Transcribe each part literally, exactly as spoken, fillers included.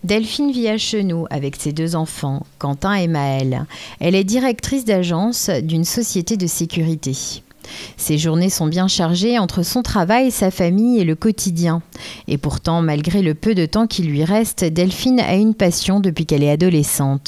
Delphine vit à Chenoux avec ses deux enfants, Quentin et Maëlle. Elle est directrice d'agence d'une société de sécurité. Ses journées sont bien chargées entre son travail, sa famille et le quotidien. Et pourtant, malgré le peu de temps qui lui reste, Delphine a une passion depuis qu'elle est adolescente.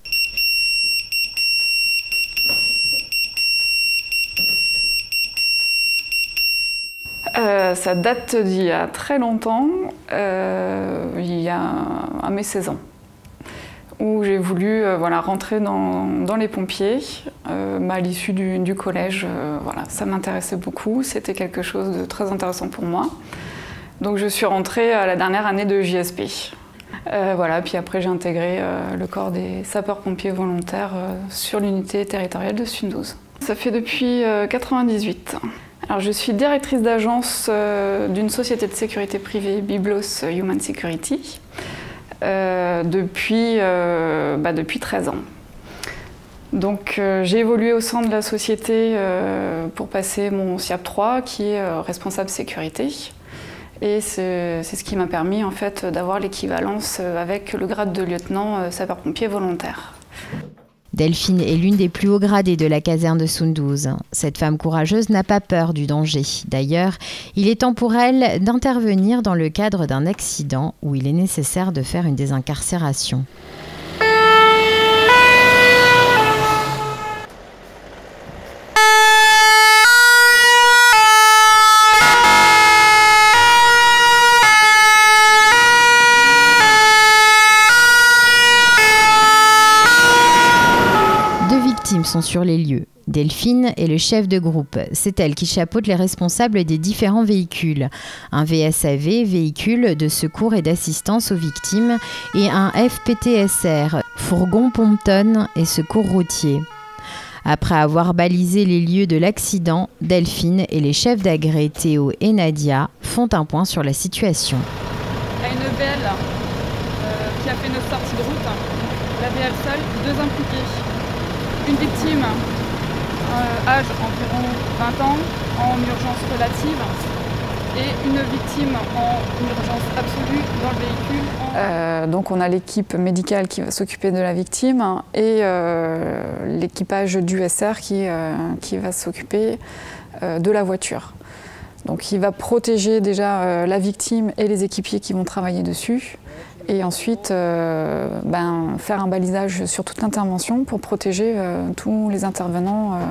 Euh, ça date d'il y a très longtemps, euh, il y a à mes seize ans, où j'ai voulu euh, voilà, rentrer dans, dans les pompiers euh, à l'issue du, du collège. Euh, voilà, ça m'intéressait beaucoup, c'était quelque chose de très intéressant pour moi. Donc je suis rentrée à la dernière année de J S P. Euh, voilà, puis après j'ai intégré euh, le corps des sapeurs-pompiers volontaires euh, sur l'unité territoriale de Sundouze. Ça fait depuis mille neuf cent quatre-vingt-dix-huit. Alors, je suis directrice d'agence euh, d'une société de sécurité privée, Biblos Human Security, euh, depuis, euh, bah, depuis treize ans. Donc, euh, j'ai évolué au sein de la société euh, pour passer mon S I A P trois, qui est euh, responsable sécurité. Et c'est ce qui m'a permis en fait, d'avoir l'équivalence avec le grade de lieutenant euh, sapeur-pompier volontaire. Delphine est l'une des plus hauts gradés de la caserne de Sundouze. Cette femme courageuse n'a pas peur du danger. D'ailleurs, il est temps pour elle d'intervenir dans le cadre d'un accident où il est nécessaire de faire une désincarcération. Sont sur les lieux. Delphine est le chef de groupe. C'est elle qui chapeaute les responsables des différents véhicules. Un V S A V, véhicule de secours et d'assistance aux victimes, et un F P T S R, fourgon pompe-tonne et secours routier. Après avoir balisé les lieux de l'accident, Delphine et les chefs d'agrès Théo et Nadia font un point sur la situation. Il y a une V L euh, qui a fait une sortie de route. La V L seule, deux impliqués. Une victime, euh, âge environ vingt ans, en urgence relative, et une victime en urgence absolue dans le véhicule. En... Euh, donc on a l'équipe médicale qui va s'occuper de la victime et euh, l'équipage du S R qui, euh, qui va s'occuper euh, de la voiture. Donc il va protéger déjà euh, la victime et les équipiers qui vont travailler dessus. Et ensuite euh, ben, faire un balisage sur toute l'intervention pour protéger euh, tous les intervenants euh,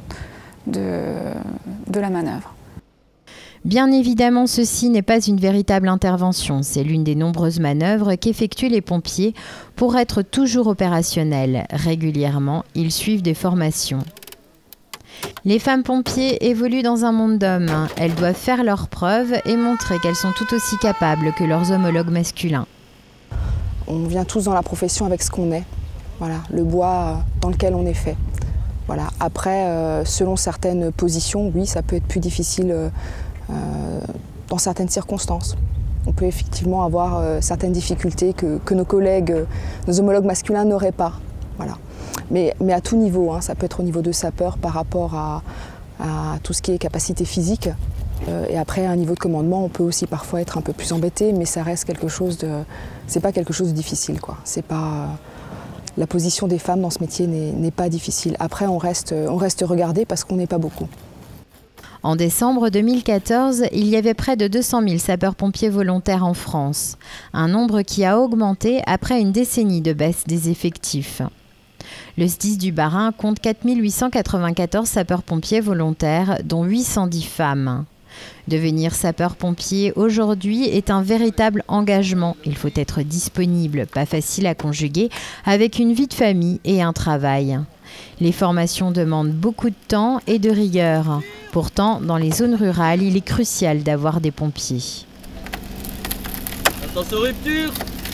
de, de la manœuvre. Bien évidemment, ceci n'est pas une véritable intervention. C'est l'une des nombreuses manœuvres qu'effectuent les pompiers pour être toujours opérationnels. Régulièrement, ils suivent des formations. Les femmes pompiers évoluent dans un monde d'hommes. Elles doivent faire leurs preuves et montrer qu'elles sont tout aussi capables que leurs homologues masculins. On vient tous dans la profession avec ce qu'on est, voilà, le bois dans lequel on est fait. Voilà. Après, euh, selon certaines positions, oui, ça peut être plus difficile euh, dans certaines circonstances. On peut effectivement avoir euh, certaines difficultés que, que nos collègues, euh, nos homologues masculins n'auraient pas. Voilà. Mais, mais à tout niveau, hein, ça peut être au niveau de sapeur par rapport à, à tout ce qui est capacité physique. Euh, et après, à un niveau de commandement, on peut aussi parfois être un peu plus embêté, mais ça reste quelque chose de... C'est pas quelque chose de difficile, quoi. C'est pas... La position des femmes dans ce métier n'est pas difficile. Après, on reste, on reste regardé parce qu'on n'est pas beaucoup. En décembre deux mille quatorze, il y avait près de deux cent mille sapeurs-pompiers volontaires en France. Un nombre qui a augmenté après une décennie de baisse des effectifs. Le S D I S du Bas-Rhin compte quatre mille huit cent quatre-vingt-quatorze sapeurs-pompiers volontaires, dont huit cent dix femmes. Devenir sapeur-pompier aujourd'hui est un véritable engagement. Il faut être disponible, pas facile à conjuguer, avec une vie de famille et un travail. Les formations demandent beaucoup de temps et de rigueur. Pourtant, dans les zones rurales, il est crucial d'avoir des pompiers. Attention, rupture!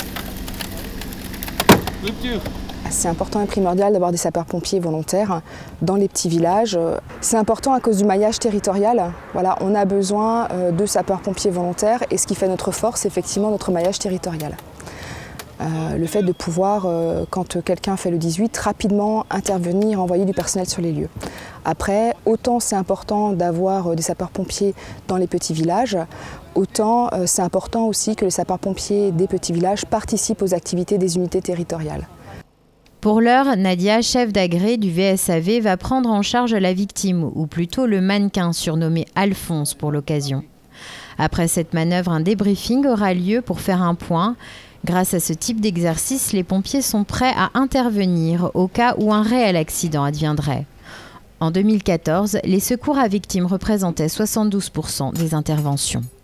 Rupture! C'est important et primordial d'avoir des sapeurs-pompiers volontaires dans les petits villages. C'est important à cause du maillage territorial. Voilà, on a besoin de sapeurs-pompiers volontaires et ce qui fait notre force, c'est effectivement notre maillage territorial. Euh, le fait de pouvoir, euh, quand quelqu'un fait le dix-huit, rapidement intervenir, envoyer du personnel sur les lieux. Après, autant c'est important d'avoir euh, des sapeurs-pompiers dans les petits villages, autant euh, c'est important aussi que les sapeurs-pompiers des petits villages participent aux activités des unités territoriales. Pour l'heure, Nadia, chef d'agré du V S A V, va prendre en charge la victime, ou plutôt le mannequin surnommé Alphonse pour l'occasion. Après cette manœuvre, un débriefing aura lieu pour faire un point. Grâce à ce type d'exercice, les pompiers sont prêts à intervenir au cas où un réel accident adviendrait. En deux mille quatorze, les secours à victimes représentaient soixante-douze pour cent des interventions.